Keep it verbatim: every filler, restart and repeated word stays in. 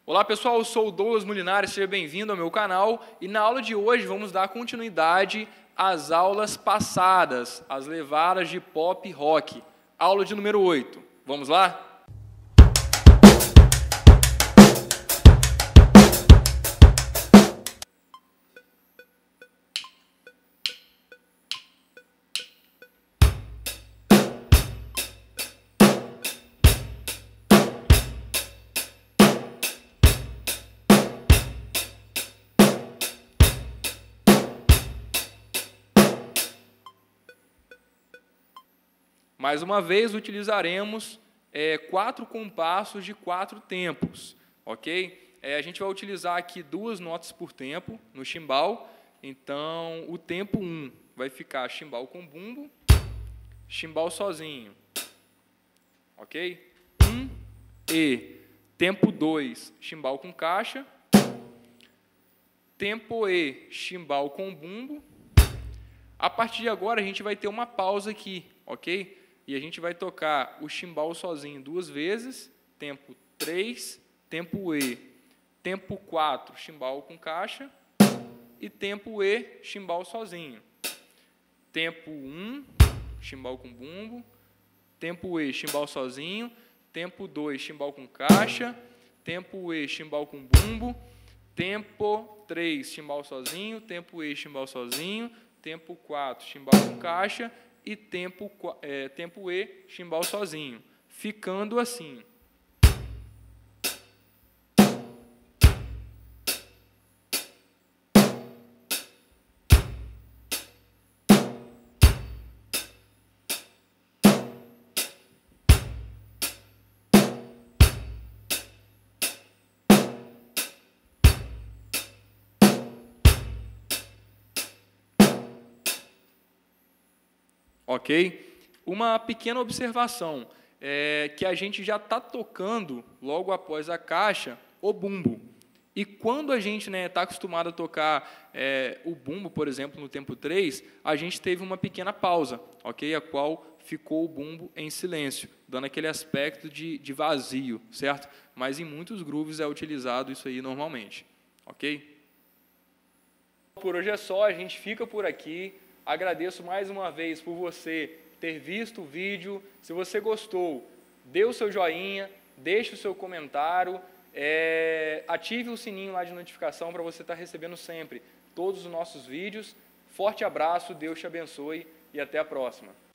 Olá pessoal, eu sou o Douglas Molinari, seja bem-vindo ao meu canal e na aula de hoje vamos dar continuidade às aulas passadas, as levadas de pop rock, aula de número oito. Vamos lá? Mais uma vez, utilizaremos é, quatro compassos de quatro tempos, ok? É, a gente vai utilizar aqui duas notas por tempo no chimbal. Então, o tempo um vai ficar chimbal com bumbo, chimbal sozinho, ok? um e. Tempo dois, chimbal com caixa. Tempo e, chimbal com bumbo. A partir de agora, a gente vai ter uma pausa aqui, ok? E a gente vai tocar o chimbal sozinho duas vezes, tempo três, tempo E, tempo quatro, chimbal com caixa, e tempo E, chimbal sozinho. Tempo um, chimbal com bumbo, tempo E, chimbal sozinho, tempo dois, chimbal com caixa, tempo E, chimbal com bumbo, tempo três, chimbal sozinho, tempo E, chimbal sozinho, tempo quatro, chimbal com caixa, e tempo, é, tempo E, chimbal sozinho, ficando assim. Ok? Uma pequena observação, é que a gente já está tocando, logo após a caixa, o bumbo. E quando a gente está, né, acostumado a tocar é, o bumbo, por exemplo, no tempo três, a gente teve uma pequena pausa, ok? A qual ficou o bumbo em silêncio, dando aquele aspecto de, de vazio, certo? Mas em muitos grooves é utilizado isso aí normalmente, ok? Por hoje é só, a gente fica por aqui. Agradeço mais uma vez por você ter visto o vídeo. Se você gostou, dê o seu joinha, deixe o seu comentário, é, ative o sininho lá de notificação para você estar recebendo sempre todos os nossos vídeos. Forte abraço, Deus te abençoe e até a próxima.